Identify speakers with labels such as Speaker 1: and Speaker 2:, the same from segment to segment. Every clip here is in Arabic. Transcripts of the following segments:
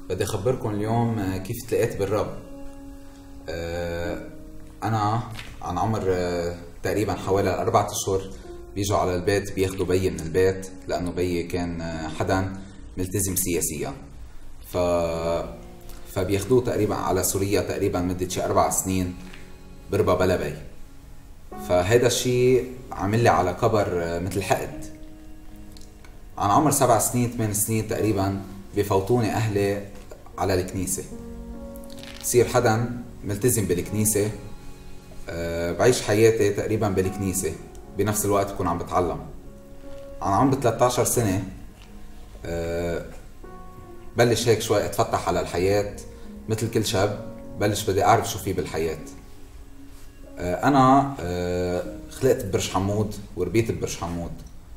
Speaker 1: بدي أخبركم اليوم كيف تلاقيت بالرب. أنا عن عمر تقريبا حوالي 4 أشهر بيجوا على البيت بياخدوا بيي من البيت، لأنه بيي كان حدا ملتزم سياسيا، فبياخدوه تقريبا على سوريا تقريبا مدة شي 4 سنين بربا بلا بي. فهيدا الشيء عمل لي على كبر مثل حقد. عن عمر 7 سنين 8 سنين تقريبا بفوتوني أهلي على الكنيسة، بصير حدا ملتزم بالكنيسة، بعيش حياتي تقريبا بالكنيسة، بنفس الوقت بكون عم بتعلم. عن عمر 13 سنة بلش هيك شوي اتفتح على الحياة، مثل كل شاب بلش بدي اعرف شو في بالحياة. انا خلقت ببرج حمود وربيت ببرج حمود،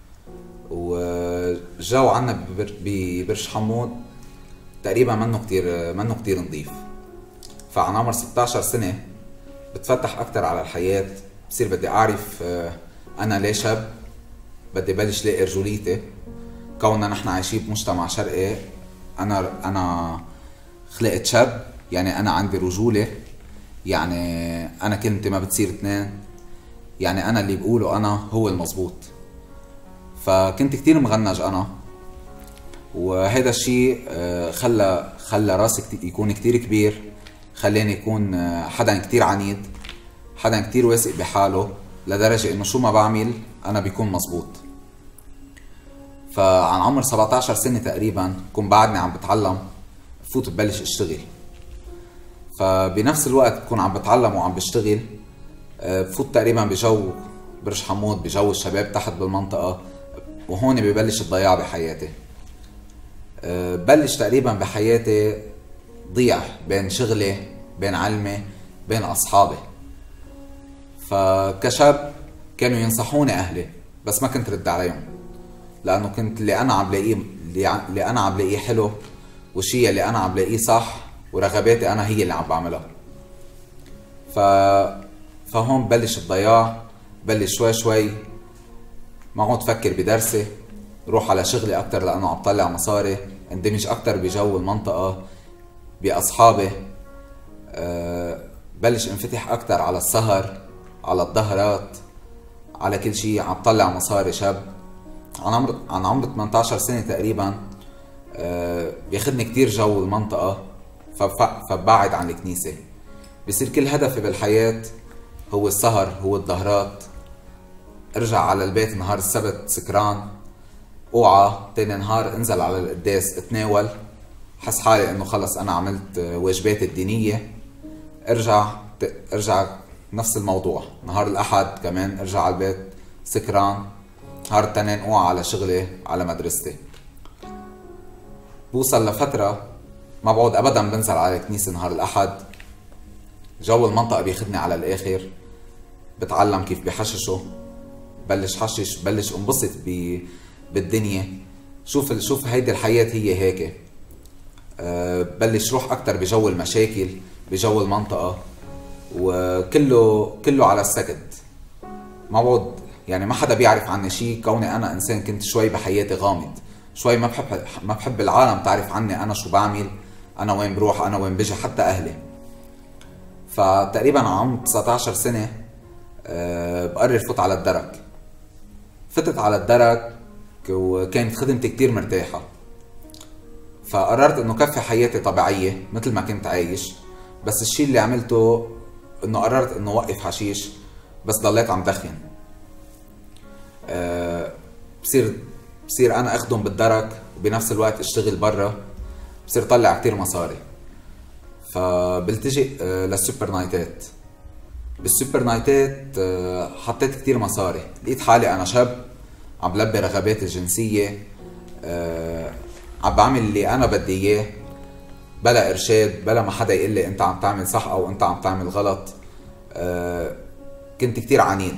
Speaker 1: والجو عنا ببرج حمود تقريبا منه كتير نظيف. فعن عمر 16 سنة بتفتح اكتر على الحياة، بصير بدي اعرف انا ليه شاب، بدي بلش لاقي رجوليتي. كوننا نحن عايشين بمجتمع شرقي، انا خلقت شاب، يعني انا عندي رجولة، يعني انا كلمتي ما بتصير 2، يعني انا اللي بقوله انا هو المزبوط. فكنت كتير مغنج انا، وهذا الشيء خلى راسي يكون كتير كبير، خلاني يكون حدا كتير عنيد، حدا كتير واثق بحاله، لدرجة انه شو ما بعمل انا بيكون مزبوط. فعن عمر 17 سنة تقريبا كون بعدني عم بتعلم، فوت ببلش اشتغل. فبنفس الوقت بكون عم بتعلم وعم بشتغل، بفوت تقريبا بجو برج حمود، بجو الشباب تحت بالمنطقة، وهون ببلش الضياع بحياتي. بلش تقريبا بحياتي ضيع بين شغلي، بين علمي، بين أصحابي. فكشاب كانوا ينصحوني أهلي، بس ما كنت رد عليهم، لأنه كنت اللي أنا عم لاقيه حلو، والشيء اللي أنا عم لاقيه صح، ورغباتي أنا هي اللي عم بعملها. فهون بلش الضياع، بلش شوي شوي ما عود فكر بدرسي، روح على شغلي أكتر لأنه عم طلع مصاري، اندمج أكتر بجو المنطقة بأصحابي، بلش انفتح أكتر على السهر، على الظهرات، على كل شيء، عم طلع مصاري. شاب عن عمر 18 سنة تقريبا بياخدني كتير جو المنطقة، فبعد عن الكنيسة. بصير كل هدفي بالحياة هو السهر، هو الظهرات، ارجع على البيت نهار السبت سكران، اوعى تاني نهار انزل على القداس اتناول، حس حالي انه خلص انا عملت واجباتي الدينية، ارجع نفس الموضوع. نهار الاحد كمان ارجع على البيت سكران، نهار التنين اوعى على شغلي، على مدرستي. بوصل لفترة ما بعود ابدا بنزل على الكنيسة نهار الاحد، جو المنطقة بياخدني على الاخر، بتعلم كيف بحششوا، بلش حشش، بلش انبسط بالدنيا، شوف هيدي الحياة هي هيك. بلش روح اكتر بجو المشاكل، بجو المنطقة، وكله على السكت. ما بعود يعني ما حدا بيعرف عني شيء، كوني انا انسان كنت شوي بحياتي غامض، شوي ما بحب العالم تعرف عني انا شو بعمل، انا وين بروح، انا وين بجي، حتى اهلي. فتقريبا عمر 19 سنة بقرر فوت على الدرك. فتت على الدرك وكانت خدمتي كتير مرتاحة، فقررت انه كفي حياتي طبيعية مثل ما كنت عايش. بس الشيء اللي عملته انه قررت انه وقف حشيش، بس ضليت عم دخن. بصير انا اخدم بالدرك وبنفس الوقت اشتغل برا، بصير طلع كتير مصاري. فبلتجئ للسوبر نايتات. بالسوبر نايتات حطيت كتير مصاري، لقيت حالي انا شاب عم بلبي رغباتي الجنسية، عم بعمل اللي انا بدي اياه، بلا ارشاد، بلا ما حدا يقول لي انت عم تعمل صح او انت عم تعمل غلط. كنت كتير عنيد،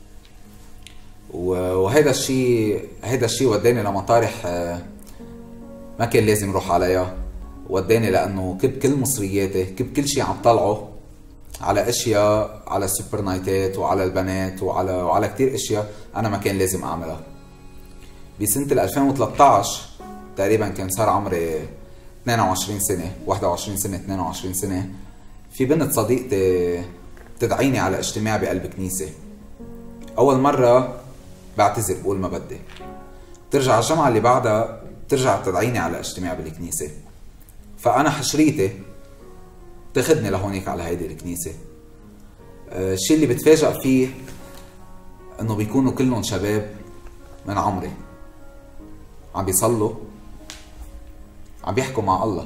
Speaker 1: وهيدا الشيء وداني لمطارح ما كان لازم روح عليها. وداني لانه كب كل مصرياتي، كل شيء عم طلعه على اشياء، على السوبر نايتات وعلى البنات وعلى كتير اشياء انا ما كان لازم اعملها. بسنة 2013 تقريبا كان صار عمري 22 سنة 21 سنة 22 سنة، في بنت صديقتي تدعيني على اجتماع بقلب كنيسة. أول مرة بعتذر بقول ما بدي، ترجع الجمعة اللي بعدها ترجع تدعيني على اجتماع بالكنيسة. فأنا حشريتي تاخدني لهونيك على هيدي الكنيسة. الشيء اللي بتفاجأ فيه انه بيكونوا كلهم شباب من عمري، عم بيصلوا، عم بيحكوا مع الله.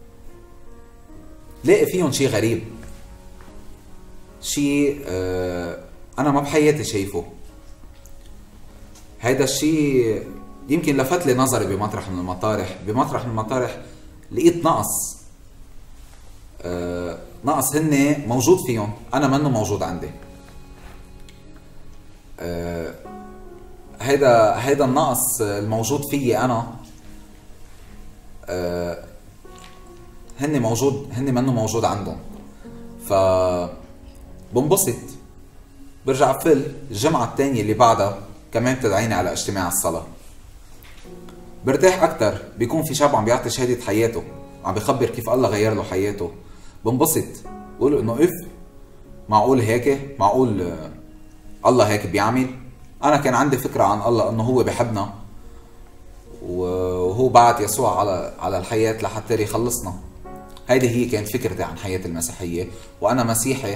Speaker 1: لاقي فيهم شيء غريب، شيء انا ما بحياتي شايفه. هيدا الشيء يمكن لفت لي نظري بمطرح من المطارح لقيت نقص هن موجود فيهم، انا منه موجود عندي. هيدا النقص الموجود فيي انا هن منه موجود عندهم. ف بنبسط، برجع فل الجمعة الثانية اللي بعدها كمان بتدعيني على اجتماع الصلاة. برتاح اكتر، بيكون في شاب عم بيعطي شهادة حياته، عم بيخبر كيف الله غير له حياته. بنبسط، بقول انه معقول هيك؟ معقول الله هيك بيعمل؟ انا كان عندي فكرة عن الله انه هو بحبنا وهو بعت يسوع على الحياة لحتى يخلصنا. هيدي هي كانت فكرتي عن حياة المسيحية، وانا مسيحي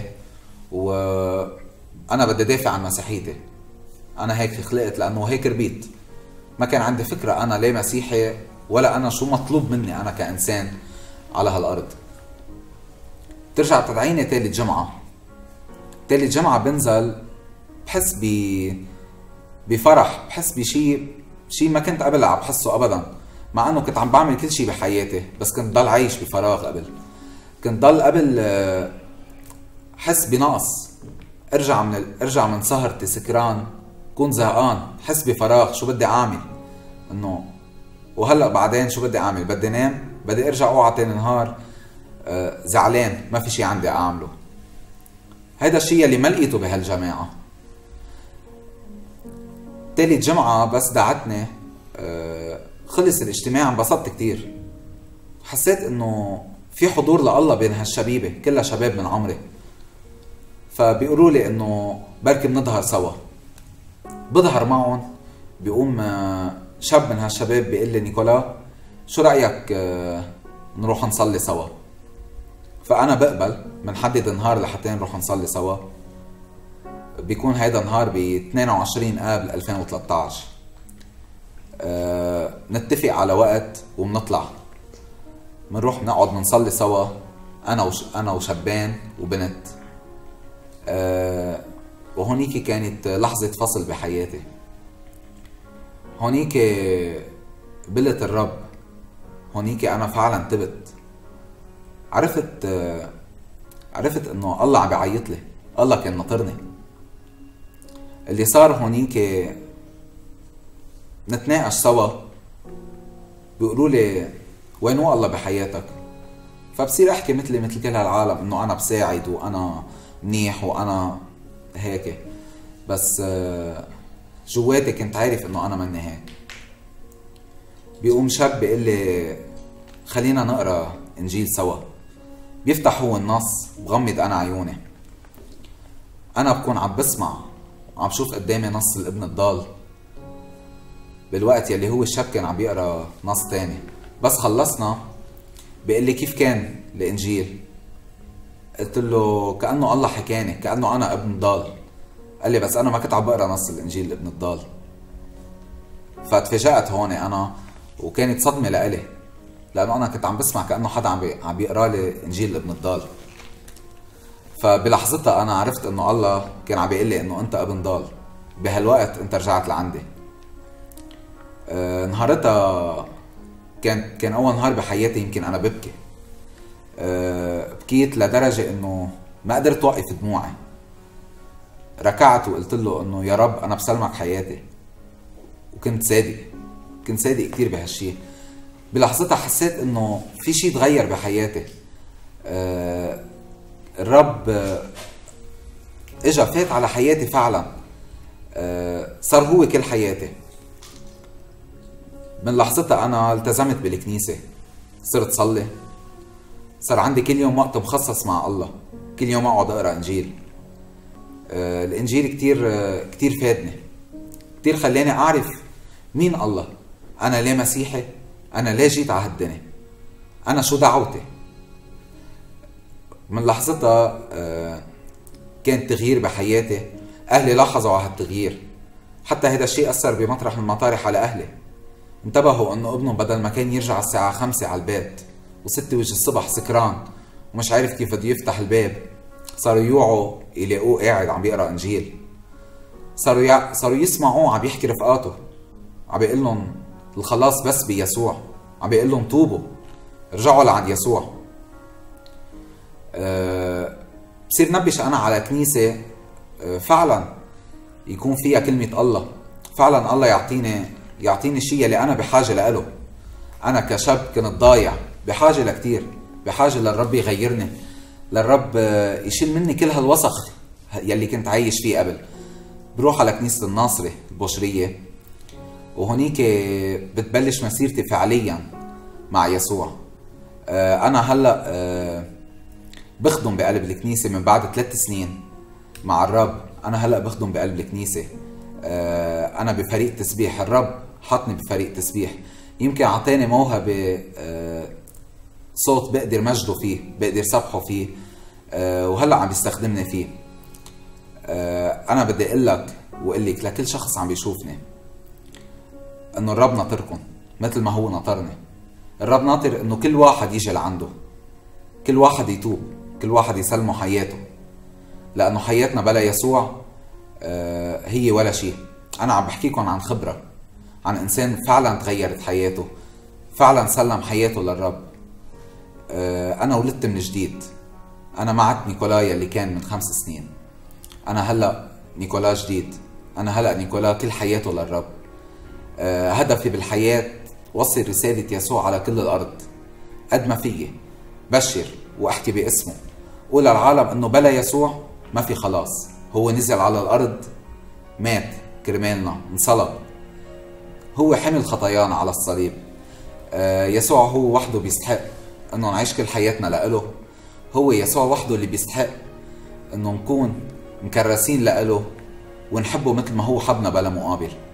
Speaker 1: وانا بدي دافع عن مسيحيتي. انا هيك خلقت لانه هيك ربيت. ما كان عندي فكرة انا ليه مسيحي، ولا انا شو مطلوب مني انا كإنسان على هالارض. ترجع تدعيني تالت جمعة بنزل بحس بفرح، بحس بشي ما كنت قبل عم بحسه ابدا، مع انه كنت عم بعمل كل شي بحياتي، بس كنت ضل عايش بفراغ قبل. كنت ضل قبل حس بنقص، ارجع من سهرتي سكران، كون زهقان، حس بفراغ. شو بدي اعمل؟ انه وهلا بعدين شو بدي اعمل؟ بدي نام، بدي ارجع اوعى تاني نهار زعلان ما في شي عندي اعمله. هيدا الشيء اللي ما لقيته بهالجماعة. تالت جمعة بس دعتني، خلص الاجتماع انبسطت كتير. حسيت انه في حضور لله بين هالشبيبة، كلها شباب من عمري. فبيقولوا لي انه بركي بنظهر سوا. بظهر معهم، بيقوم شاب من هالشباب بيقول لي نيكولا شو رأيك نروح نصلي سوا؟ فأنا بقبل، بنحدد نهار لحتى نروح نصلي سوا. بيكون هيدا النهار ب 22 آب 2013. نتفق على وقت وبنطلع منروح نقعد نصلي سوا، أنا وشابين وبنت. وهونيك كانت لحظة فصل بحياتي. هونيك قبلت الرب، هونيك أنا فعلا تبت. عرفت انه الله عم بيعيط لي، الله كان ناطرني. اللي صار هونيك نتناقش سوا، بيقولوا لي وين هو الله بحياتك؟ فبصير احكي مثل كل هالعالم انه انا بساعد وانا منيح وانا هيك، بس جواتي كنت عارف انه انا مني هيك. بيقوم شاب بيقول لي خلينا نقرا انجيل سوا. بيفتح هو النص، بغمض انا عيوني. انا بكون عم بسمع، عم شوف قدامي نص الابن الضال، بالوقت يلي هو الشاب كان عم بيقرا نص تاني. بس خلصنا بيقول لي كيف كان الانجيل؟ قلت له كأنه الله حكاني، كأنه انا ابن ضال. قال لي بس انا ما كنت عم بقرا نص الانجيل ابن الضال. فتفاجأت هون انا، وكانت صدمة لإلي، لأنه أنا كنت عم بسمع كأنه حدا عم بيقرأ لي إنجيل ابن الضال. فبلحظتها أنا عرفت إنه الله كان عم بيقول لي إنه أنت ابن ضال، بهالوقت أنت رجعت لعندي. نهارتها كان أول نهار بحياتي يمكن أنا ببكي. بكيت لدرجة إنه ما قدرت أوقف دموعي. ركعت وقلت له إنه يا رب أنا بسلمك حياتي. وكنت صادق كتير بهالشي. بلحظتها حسيت انه في شيء تغير بحياتي. الرب اجا فات على حياتي فعلا. صار هو كل حياتي. من لحظتها انا التزمت بالكنيسة. صرت صلي، صار عندي كل يوم وقت مخصص مع الله، كل يوم اقعد اقرا انجيل. الانجيل كتير فادني، كتير خلاني اعرف مين الله، انا ليه مسيحي، انا ليه جيت على هالدنيا، انا شو دعوتي. من لحظتها كان تغيير بحياتي، اهلي لاحظوا على هالتغيير، حتى هذا الشيء اثر بمطرح من المطارح على اهلي. انتبهوا انه ابنهم بدل ما كان يرجع الساعة 5 على البيت و6 وجه الصبح سكران ومش عارف كيف بده يفتح الباب، صاروا يوعوا يلاقوه قاعد عم بيقرا انجيل. صاروا يسمعوه عم يحكي رفقاته، عم بيقول لهم الخلاص بس بيسوع، عم بيقول لهم توبوا رجعوا لعند يسوع. بصير نبش انا على كنيسة فعلا يكون فيها كلمة الله، فعلا الله يعطيني الشيء اللي انا بحاجة له. انا كشاب كنت ضايع، بحاجة لكتير، بحاجة للرب يغيرني، للرب يشيل مني كل هالوسخ يلي كنت عايش فيه قبل. بروح على كنيسة الناصرة البوشرية، وهنيك بتبلش مسيرتي فعليا مع يسوع. انا هلأ بخدم بقلب الكنيسة من بعد 3 سنين مع الرب. انا هلأ بخدم بقلب الكنيسة، انا بفريق تسبيح. الرب حطني بفريق تسبيح، يمكن عطاني موهبة صوت بقدر مجده فيه، بقدر سبحه فيه، وهلأ عم بيستخدمني فيه. انا بدي اقول لك واقول لك لكل شخص عم بيشوفني انه الرب ناطركم مثل ما هو ناطرني. الرب ناطر انه كل واحد يجي لعنده، كل واحد يتوب، كل واحد يسلمه حياته، لانه حياتنا بلا يسوع هي ولا شيء. انا عم بحكيكم عن خبرة، عن انسان فعلا تغيرت حياته، فعلا سلم حياته للرب. انا ولدت من جديد، انا ما عدت نيكولاي اللي كان من 5 سنين، انا هلأ نيكولا جديد، انا هلأ نيكولا كل حياته للرب. هدفي بالحياة وصل رسالة يسوع على كل الارض قد ما فيي، بشر واحكي باسمه، قول للعالم انه بلا يسوع ما في خلاص. هو نزل على الارض، مات كرمالنا، انصلب، هو حمل خطايانا على الصليب. يسوع هو وحده بيستحق انه نعيش كل حياتنا لإله. هو يسوع وحده اللي بيستحق انه نكون مكرسين لإله ونحبه مثل ما هو حبنا بلا مقابل.